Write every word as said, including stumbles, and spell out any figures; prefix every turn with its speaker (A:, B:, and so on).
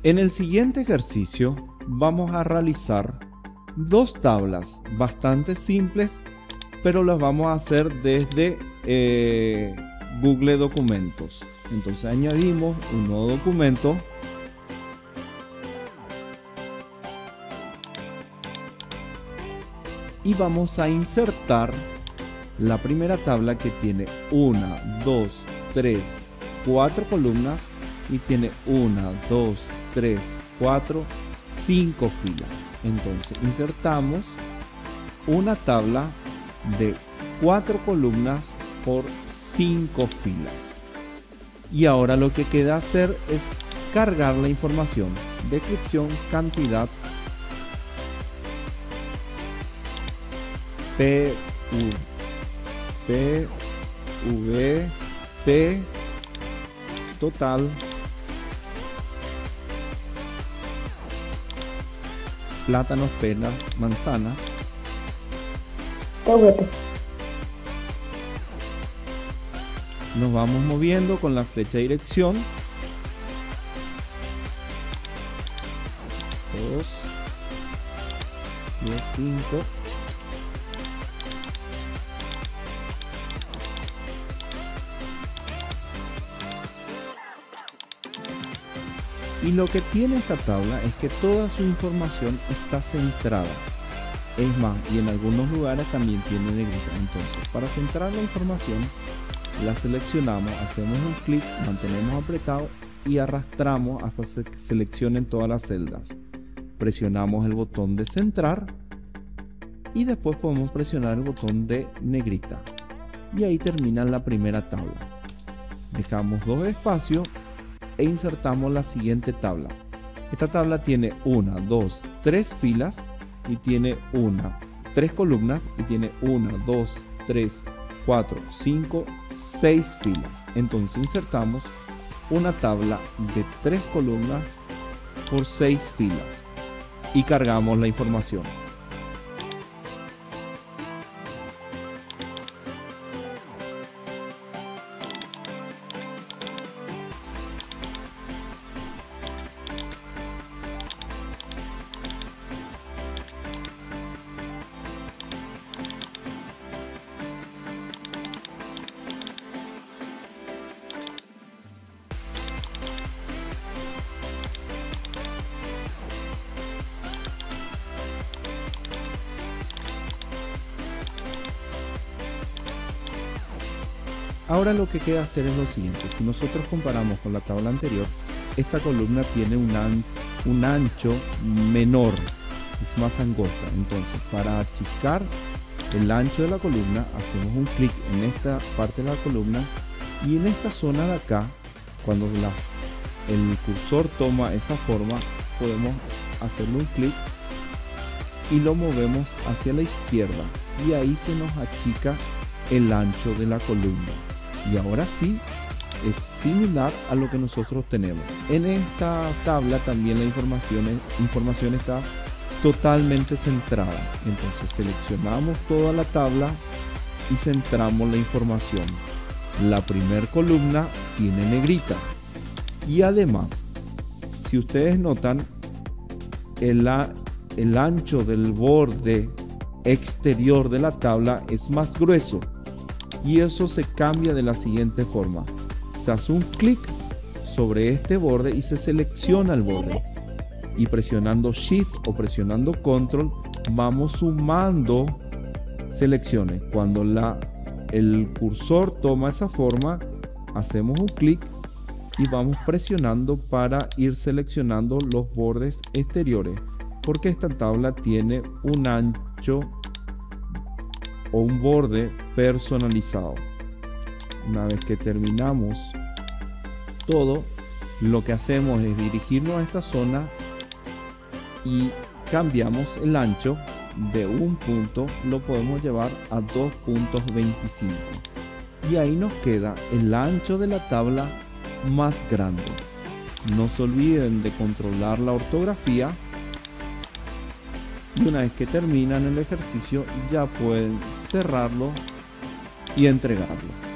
A: En el siguiente ejercicio vamos a realizar dos tablas bastante simples, pero las vamos a hacer desde eh, Google Documentos. Entonces añadimos un nuevo documento. Y vamos a insertar la primera tabla, que tiene una, dos, tres, cuatro columnas y tiene una, dos, tres, cuatro, cinco filas. Entonces insertamos una tabla de cuatro columnas por cinco filas. Y ahora lo que queda hacer es cargar la información: descripción, cantidad, P, U, P, V, P, total, plátanos, peras, manzanas,
B: P V P.
A: Nos vamos moviendo con la flecha de dirección. dos, diez, cinco. Y lo que tiene esta tabla es que toda su información está centrada. Es más, y en algunos lugares también tiene negrita. Entonces, para centrar la información, la seleccionamos, hacemos un clic, mantenemos apretado y arrastramos hasta que se seleccionen todas las celdas. Presionamos el botón de centrar y después podemos presionar el botón de negrita. Y ahí termina la primera tabla. Dejamos dos espacios e insertamos la siguiente tabla. Esta tabla tiene una, dos, tres filas y tiene una, tres columnas y tiene una, dos, tres, cuatro, cinco, seis filas. Entonces insertamos una tabla de tres columnas por seis filas y cargamos la información. Ahora lo que queda hacer es lo siguiente: si nosotros comparamos con la tabla anterior, esta columna tiene un, an un ancho menor, es más angosta. Entonces, para achicar el ancho de la columna, hacemos un clic en esta parte de la columna y en esta zona de acá, cuando la, el cursor toma esa forma, podemos hacerle un clic y lo movemos hacia la izquierda y ahí se nos achica el ancho de la columna. Y ahora sí, es similar a lo que nosotros tenemos. En esta tabla también la información, información está totalmente centrada. Entonces seleccionamos toda la tabla y centramos la información. La primera columna tiene negrita. Y además, si ustedes notan, el, el ancho del borde exterior de la tabla es más grueso. Y eso se cambia de la siguiente forma: se hace un clic sobre este borde y se selecciona el borde, y presionando Shift o presionando Control vamos sumando selecciones. Cuando la, el cursor toma esa forma, hacemos un clic y vamos presionando para ir seleccionando los bordes exteriores, porque esta tabla tiene un ancho o un borde personalizado. Una vez que terminamos todo, lo que hacemos es dirigirnos a esta zona y cambiamos el ancho de un punto, lo podemos llevar a dos punto veinticinco y ahí nos queda el ancho de la tabla más grande. No se olviden de controlar la ortografía. Y una vez que terminan el ejercicio ya pueden cerrarlo y entregarlo.